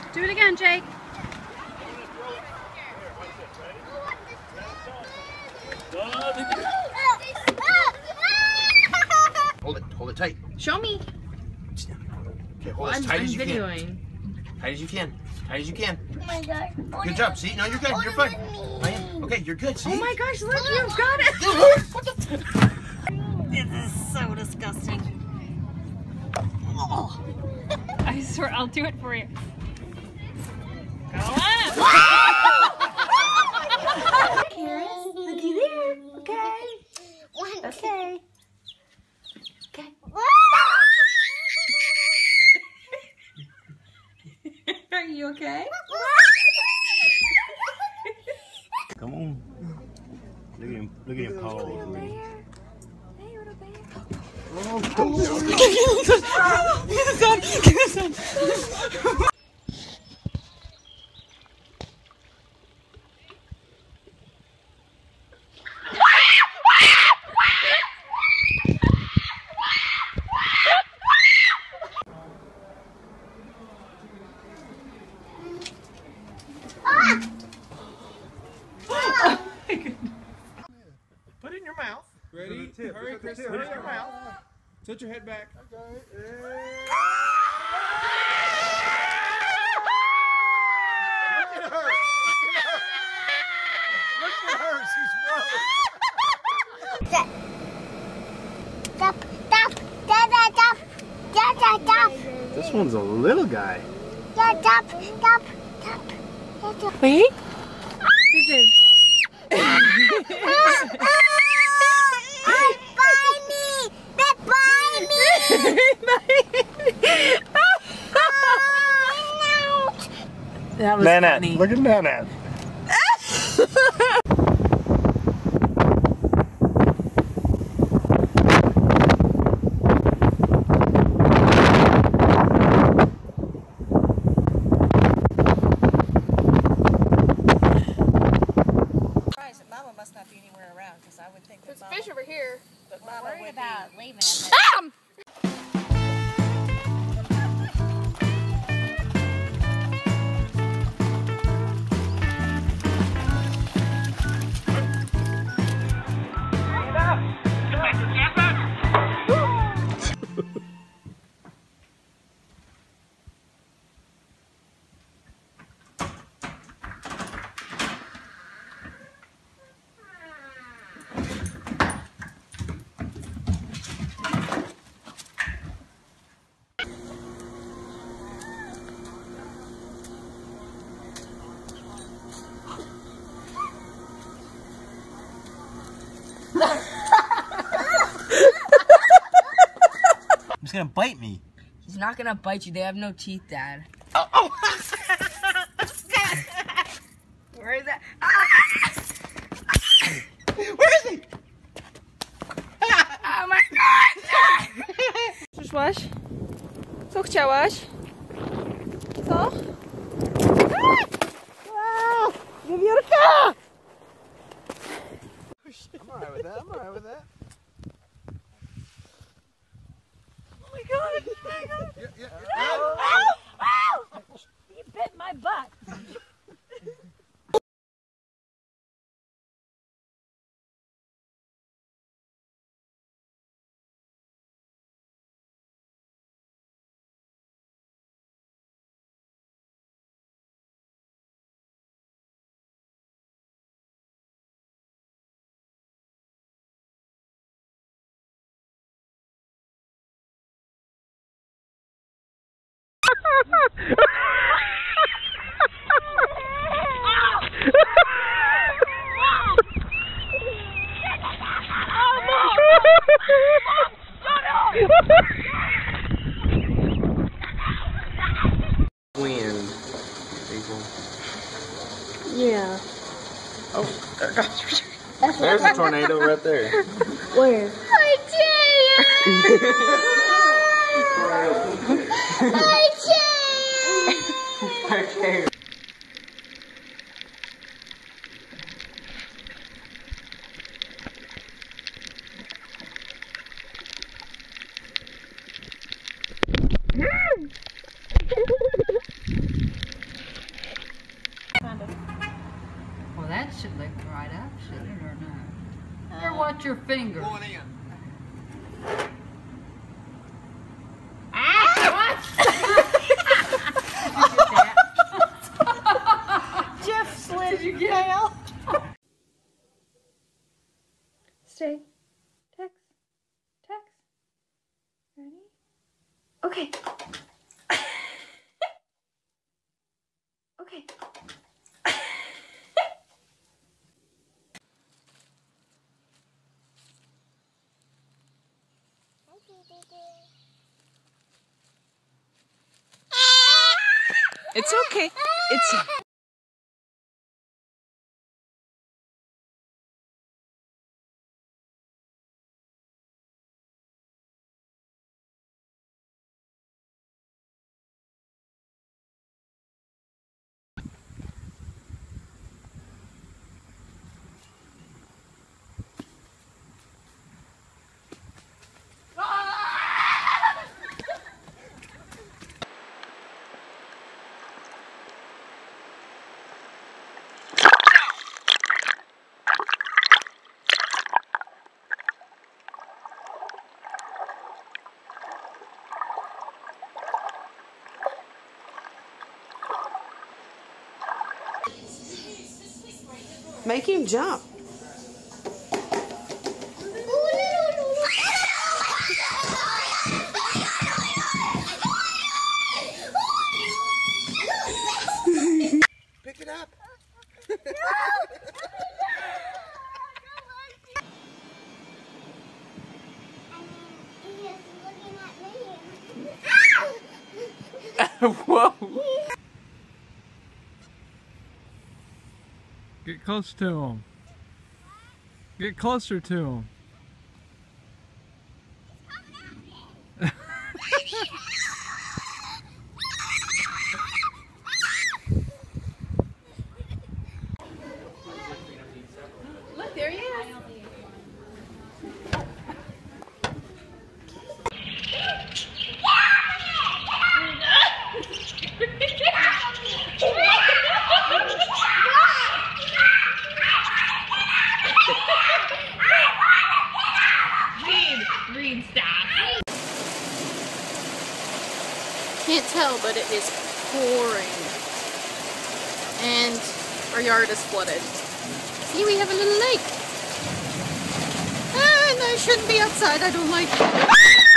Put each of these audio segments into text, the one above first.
Do it again, Jake. Hold it tight. Show me. Okay, hold as tight as you can. Tight as you can. Tight as you can. Oh my god. Good job. See? No, you're good. You're fine. Okay, you're good. See? Oh my gosh, look, you've got it. What the? This is so disgusting. Oh. I swear, I'll do it for you. Go on. Karis, looky there. Okay. Okay. Okay. Are you okay? Come on. Look at him pause. Hey, little bear. Oh, Get the sun! Get the sun! Put it in your mouth. Ready? Hurry, Chris. Put it in your mouth. Tilt your head back. Okay. Look at her. Look at her. She's broke. This one's a little guy. Wait. That was funny. Look at Nana. Mama must not be anywhere around because I would think that There's fish over here. But Mama would be about leaving. He's gonna bite me. He's not gonna bite you. They have no teeth, Dad. Oh. Where is that? Where is he? Oh my god! Przyszłaś? Co chciałaś? Co? Wiewiórka! I'm alright with that. I'm alright with that. Oh my god! Yeah. You bit my butt! Wind, people. Yeah. Oh, there's a tornado right there. Where? Okay. Watch your finger. Going in. Jeff slid your tail. Stay. Text. Text. Ready? Okay. Okay. It's okay. It's... Make him jump. Pick it up. Whoa! Get close to him. Get closer to him. Look, there he is. Reed, stop. Can't tell, but it is pouring. And our yard is flooded. See, we have a little lake. And I shouldn't be outside. I don't like it.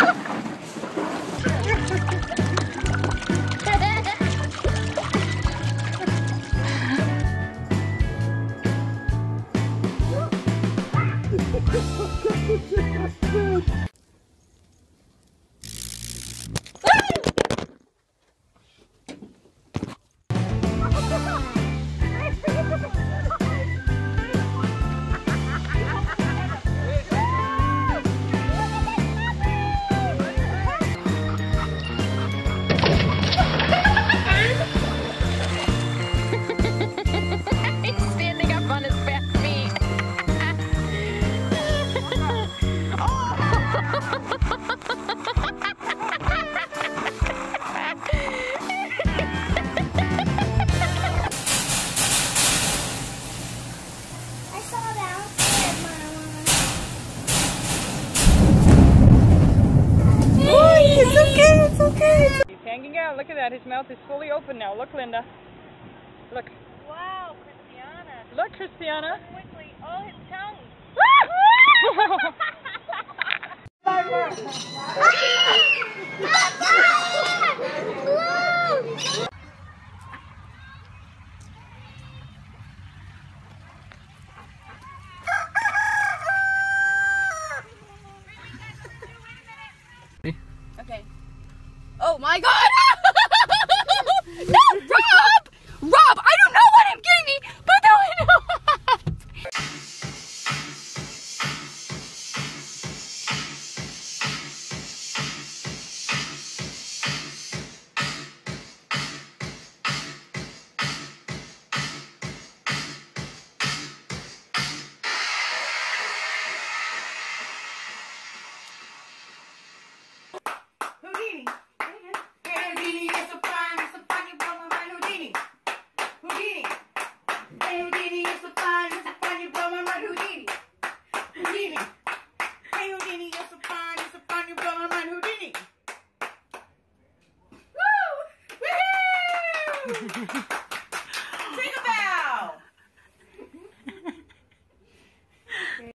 Hanging out. Look at that. His mouth is fully open now. Look, Linda. Look. Wow, Christiana. Look, Christiana. Quickly. Oh, his tongue. Okay. Oh my God! No, Rob! Rob, I don't know what I'm getting me, but no, I know. you've gone on mine, Houdini. Woo! Woohoo!